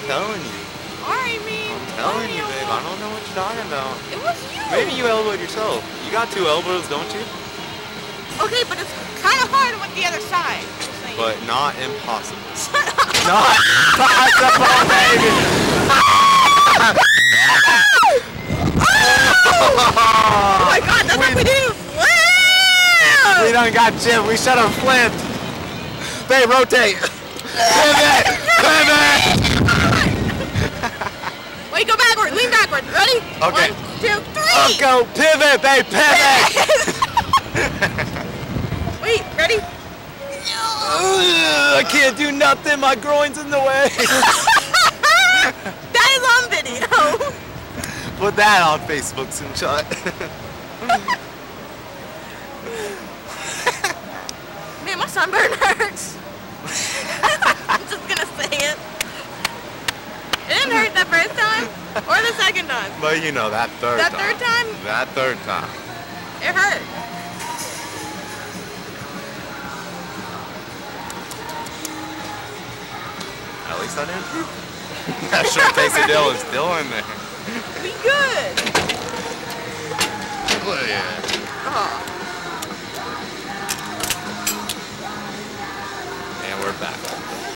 telling you. Alright, man. I'm telling you, babe. I don't know what you're talking about. It was you. Maybe you elbowed yourself. You got 2 elbows, don't you? Okay, but it's kind of hard with the other side. But not impossible. Not impossible, baby. Oh my God, that's what we do. Wow. We done got Jim. We should have flipped. Babe, rotate. Pivot. Pivot. Wait, go backward. Lean backward. Ready? Okay. 1, 2, 3. Let's go. Pivot, babe. Pivot. Wait, ready? I can't do nothing. My groin's in the way. That is on video. Put that on Facebook, Sunshine. Man, my sunburn hurts. I'm just gonna say it. It didn't hurt the first time or the second time. But you know, that third time. That third time? That third time. It hurt. At least I didn't poop. That short tasty dill is still in there. We good. Oh, yeah. Oh.